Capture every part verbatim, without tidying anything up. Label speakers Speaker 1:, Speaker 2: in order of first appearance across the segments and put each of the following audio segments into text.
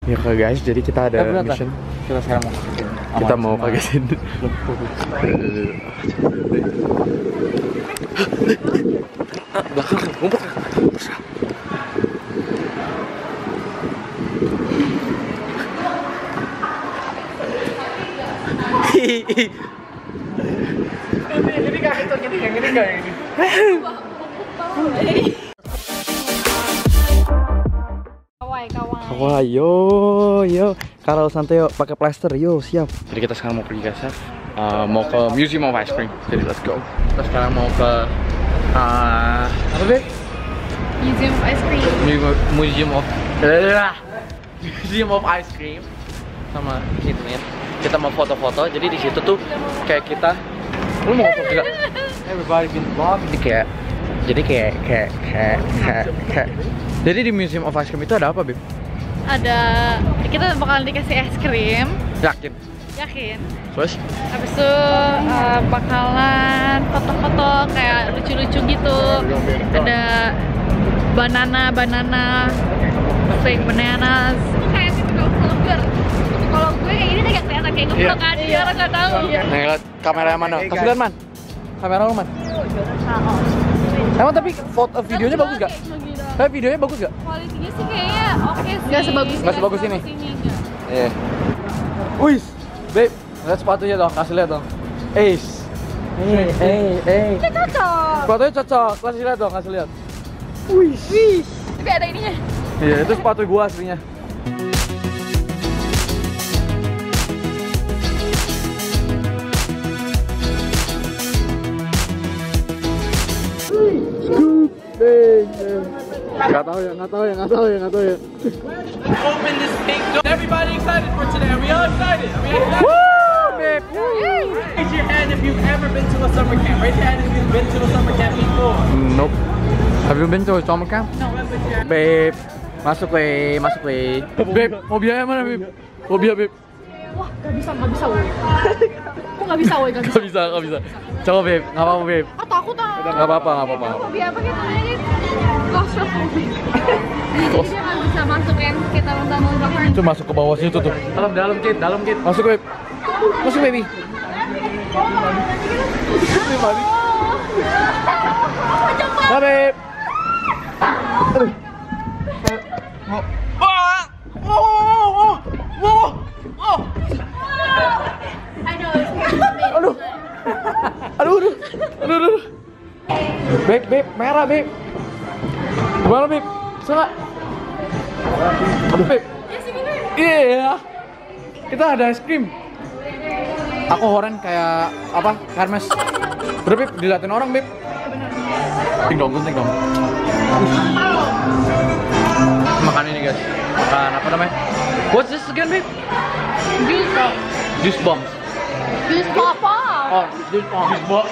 Speaker 1: Ya kak guys, jadi kita ada
Speaker 2: ya,
Speaker 1: mission.
Speaker 2: Kita sekarang mau
Speaker 1: Kita mau ke sini. Belakang, ngumpet. Ini gak itu, gini gak, gini gak, gini. Wah, yo, yo, kalau santai yuk, pakai plaster, yo, siap. Jadi kita sekarang mau pergi guys ya, uh, mau ke Museum of Ice Cream. Jadi let's go. Kita sekarang mau ke, uh, apa deh?
Speaker 3: Museum of Ice Cream.
Speaker 1: Museum of, Museum of Ice Cream. Sama situ nih. Kita mau foto-foto. Jadi di situ tuh kayak kita, lu mau foto juga? Everybody been vlog. Jadi kayak, jadi kayak, kayak, kayak, kayak, kayak. Jadi di Museum of Ice Cream itu ada apa, Beb?
Speaker 3: Ada, kita bakalan dikasih es krim.
Speaker 1: Yakin?
Speaker 3: Yakin.
Speaker 1: Terus?
Speaker 3: Habis itu uh, bakalan foto-foto kayak lucu-lucu gitu. Ada banana, banana, fake bananas. Itu kayak typical vlogger. Kalau gue kayak gini kayak kelihatan kayak ngevlog kan, dia orang nggak tahu.
Speaker 1: Nih lihat kamera yang mana? Kasih lihat man. Kamera lu man. Emang tapi foto videonya bagus gak? Tapi videonya bagus gak?
Speaker 3: Kualitinya sih kayaknya oke sih. Gak sebagus
Speaker 1: Gak sebagus ini? Iya. Wih, babe, lihat sepatunya dong, kasih lihat dong. Ace. Eh, eh, eh.
Speaker 3: Ini cocok.
Speaker 1: Sepatunya cocok, kasih lihat dong, kasih lihat. Wih.
Speaker 3: Wih. Tapi ada ininya.
Speaker 1: Iya, itu sepatu gua aslinya. Nggak tahu ya, nggak tahu ya, nggak tahu ya, nggak tahu ya.
Speaker 4: Open this big door. Everybody excited for today? Are we all excited? Are we excited?
Speaker 1: Woo, babe!
Speaker 4: Raise your hand if you've ever been to a summer camp. Raise your hand if you've been to a summer camp before.
Speaker 1: Nope. Have you been to a summer camp?
Speaker 3: No.
Speaker 1: Babe, masuk weh, masuk weh. Babe, mobilnya mana, babe? Mobilnya, babe.
Speaker 3: Wah, gak bisa, gak bisa woy. Kok gak bisa woy, gak bisa?
Speaker 1: Gak bisa, gak bisa. Coba babe, gak apa-apa babe.
Speaker 3: Ah, takut ah.
Speaker 1: Gak apa-apa, gak apa-apa.
Speaker 3: Hobi apa gitu? Ini claustrophobic. Jadi dia gak bisa masuk yang kita lontar-lontar.
Speaker 1: Itu masuk ke bawah situ tuh. Dalam, dalam kid, dalam kid. Masuk babe. Masuk baby. Nah babe. Aduh. Aduh. Aduh, aduh. Aduh, aduh. Beb, beb, merah, beb. Gimana, beb? Bisa nggak? Aduh, beb. Iya. Kita ada es krim. Aku horen kayak apa? Hermes. Udah, beb, diliatin orang, beb. Gunting dong, gunting dong. Makan ini, guys. Makan apa namanya? What's this again, babe?
Speaker 3: Juice bomb.
Speaker 1: Juice bombs.
Speaker 3: Juice papa.
Speaker 1: Oh, juice bombs. Juice bombs.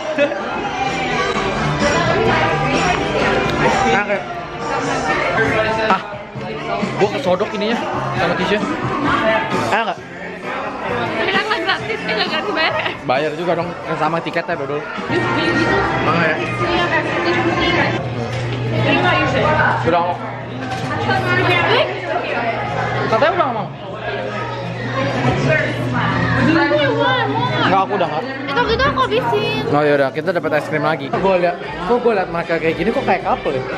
Speaker 1: Nah, ah, gua kesodok ininya sama tisu. Enak nggak?
Speaker 3: Tapi kan nggak gratis, eh nggak gratis bayar ya?
Speaker 1: Bayar juga dong, yang sama tiketnya dodol.
Speaker 3: Beli gitu.
Speaker 1: Mana ya?
Speaker 3: Iya kayak gitu.
Speaker 1: Sudah mau? Katanya udah mau? Enggak, aku udah nggak.
Speaker 3: Itu kita aku habisin.
Speaker 1: Oh yaudah, kita dapat es krim lagi. Gue liat, kok gue liat mereka kayak gini kok kayak couple ya?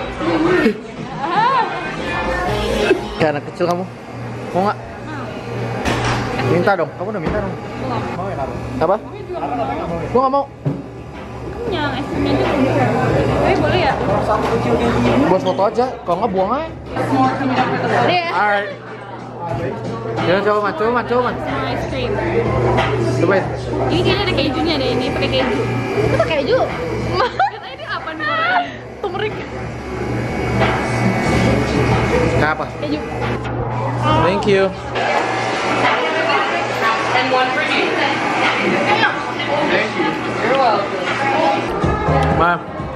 Speaker 1: Kayak anak kecil kamu. Mau nggak? Minta dong, kamu udah minta dong.
Speaker 3: Belum.
Speaker 1: Mau ya Naro? Apa? Gue nggak mau.
Speaker 3: Yang es krimnya juga. Tapi boleh ya?
Speaker 1: Buat foto aja, kalau nggak buang aja.
Speaker 3: Boleh ya?
Speaker 1: Alright. Ya coba man, coba man, coba man.
Speaker 3: Es krim.
Speaker 1: Coba.
Speaker 3: Ini kayaknya ada kejunya deh, ini pakai keju. Itu pakai keju? Kata ini apa nih? Tumerik.
Speaker 1: Nggak apa?
Speaker 3: Keju.
Speaker 1: Thank you.
Speaker 4: And one for you.
Speaker 1: Thank you.
Speaker 4: You're welcome.
Speaker 1: Ma.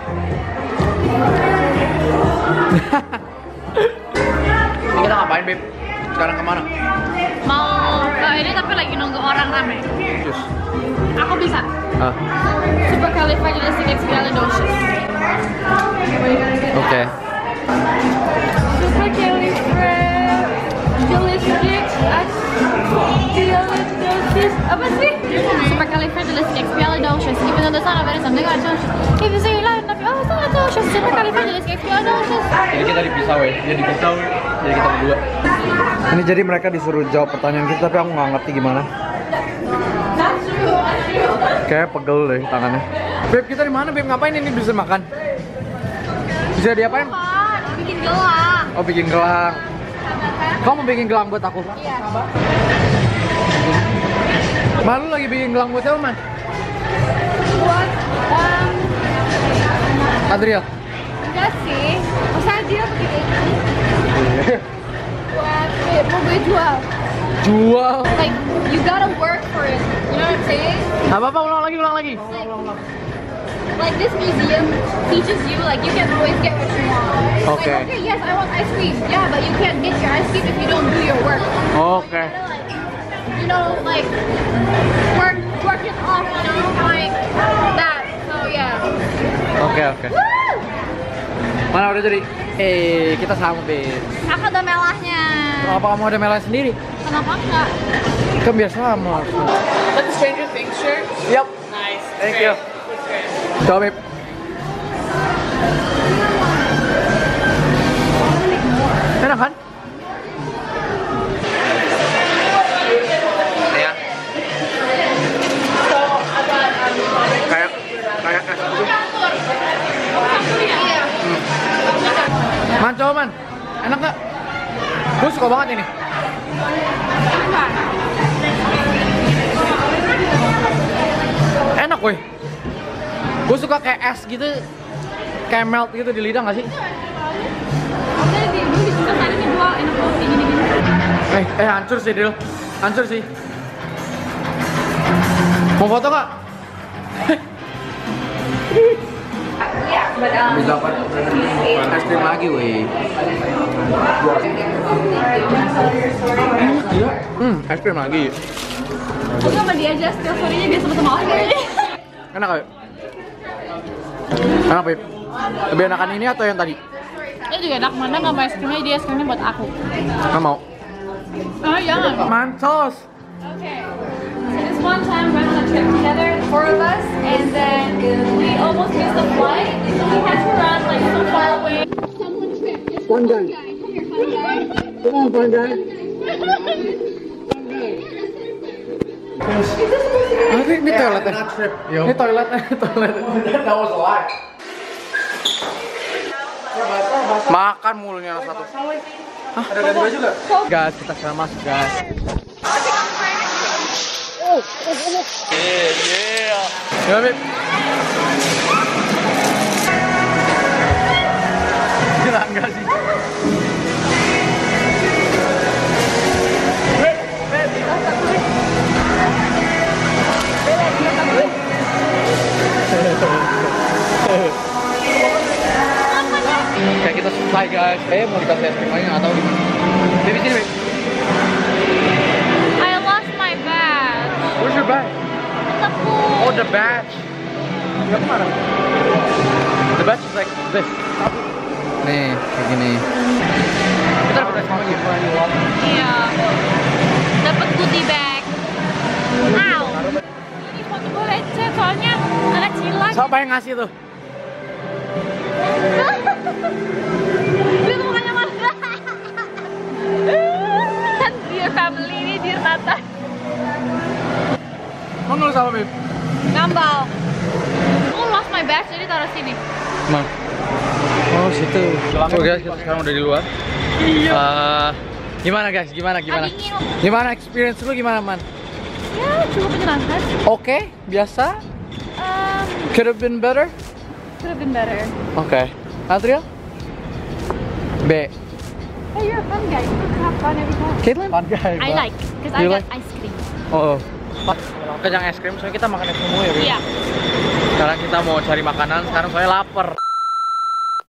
Speaker 1: Ini kita ngapain, Beb? Sekarang kemana?
Speaker 3: Mau ke ini tapi lagi nunggu orang rame.
Speaker 1: Jus.
Speaker 3: Aku bisa.
Speaker 1: Ah.
Speaker 3: Supercalifragilisticexpialidocious.
Speaker 1: Oke.
Speaker 3: Supercalifragilisticexpialidocious. Apa sih? Supercalifragilisticexpialidocious. Even though the sound of it is something atrocious. If you say it loud enough, oh, it's not atrocious. Supercalifragilisticexpialidocious.
Speaker 1: Jadi kita dipisah weh, dia dipisah weh. Jadi kita berdua. Ini jadi mereka disuruh jawab pertanyaan kita, tapi aku nggak ngerti gimana. Kayak pegel deh tangannya. Beb, kita di mana? Beb, ngapain ini bisa makan? Bisa diapain?
Speaker 3: Bikin gelang.
Speaker 1: Oh, bikin gelang. Kamu mau bikin gelang buat aku?
Speaker 3: Iya.
Speaker 1: Malu lagi bikin gelang buat siapa, Man?
Speaker 3: Buat um,
Speaker 1: Adriel.
Speaker 3: enggak sih. Masa dia bikin buat mau gue jual.
Speaker 1: Jual.
Speaker 3: Like you gotta work for it. You know what I'm saying?
Speaker 1: Apa apa ulang lagi, ulang lagi.
Speaker 3: Like this museum teaches you like you can always get what you want.
Speaker 1: Okay.
Speaker 3: Like, okay, yes, I want ice cream. Yeah, but you can't get your ice cream if you don't do your work.
Speaker 1: Oke. Okay.
Speaker 3: You know, like work work it off, you know, like that. So yeah.
Speaker 1: Oke okay, oke. Okay. Mana udah jadi? Eh, kita sama, Beb.
Speaker 3: Aku ada melahnya.
Speaker 1: Kenapa kamu ada melah sendiri?
Speaker 3: Kenapa enggak?
Speaker 1: Kan biar sama.
Speaker 4: That's a Stranger Things shirt.
Speaker 1: Yap.
Speaker 4: Nice.
Speaker 1: Thank you. Coba, Beb. Enak kan? Ya. Kayak kayak es gitu. Hmm. Man, coba man. Enak nggak? Gue suka banget ini. Enak weh. Gue suka kayak es gitu, kayak melt gitu di lidah nggak sih? Eh, eh hancur sih Dil, hancur sih. Mau foto nggak? Bisa dapat es krim lagi weh. Hmm, es krim lagi.
Speaker 3: Aku sama dia aja, setiap sorenya dia sama-sama oke.
Speaker 1: Enak gak? Enak, Beb? Lebih enakan ini atau yang tadi?
Speaker 3: Ini juga enak, mana nggak mau es krimnya, dia es krimnya buat aku.
Speaker 1: Nggak mau?
Speaker 3: Oh, jangan.
Speaker 1: Mancos!
Speaker 3: Okay. So this one time we went on a trip together, the four of us, and then we almost missed the flight. So we had to run like so far away. Someone tripped. Just
Speaker 1: One guy.
Speaker 3: Come here, fun guy.
Speaker 1: Come on, fun guy. Ah, ini, ini toiletnya. Ini toiletnya, toilet. That was a lie. Makan mulunya anak satu. Hah? Ada ganti baju gak? Guys, kita sekarang masuk, guys. Oh, oh, oh. Yeah, yeah. Ya, Beb. Gila enggak sih? Beb, Beb, kayak kita selesai guys, eh mau dikasih es krim lagi nggak tahu gimana. Baby sini, Beb.
Speaker 3: I lost my bag.
Speaker 1: Where's your bag?
Speaker 3: The pool.
Speaker 1: Oh, the badge. Ya kemana? The badge is like this. Nih, kayak gini. Kita dapat es krim lagi.
Speaker 3: Iya. Dapat goodie bag. Ow. Ini foto gue lecet soalnya ada cilan.
Speaker 1: Siapa yang ngasih tuh?
Speaker 3: Dia tuh mukanya mana? Kan dear family ini, dear Nathan.
Speaker 1: Kamu nulis apa, Beb?
Speaker 3: Ngambal. Aku lost my badge jadi taruh sini.
Speaker 1: Mana? Oh, situ. So guys, kita sekarang udah di luar. Iya. Uh, gimana guys? Gimana gimana?
Speaker 3: Dingin.
Speaker 1: Gimana experience lu gimana, Man?
Speaker 3: Ya, cukup menyenangkan.
Speaker 1: Oke, okay, biasa.
Speaker 3: Um,
Speaker 1: Could have been better.
Speaker 3: could have been better.
Speaker 1: Oke. Okay. Adriel? B.
Speaker 3: Hey, you're a fun guy. You could have fun every time.
Speaker 1: Caitlin? Fun guy.
Speaker 3: I like, because I
Speaker 1: You
Speaker 3: got
Speaker 1: like?
Speaker 3: ice cream.
Speaker 1: Oh. Kenyang es krim, soalnya kita makan es krim mulu ya, Beb?
Speaker 3: Iya.
Speaker 1: Sekarang kita mau cari makanan, sekarang soalnya lapar.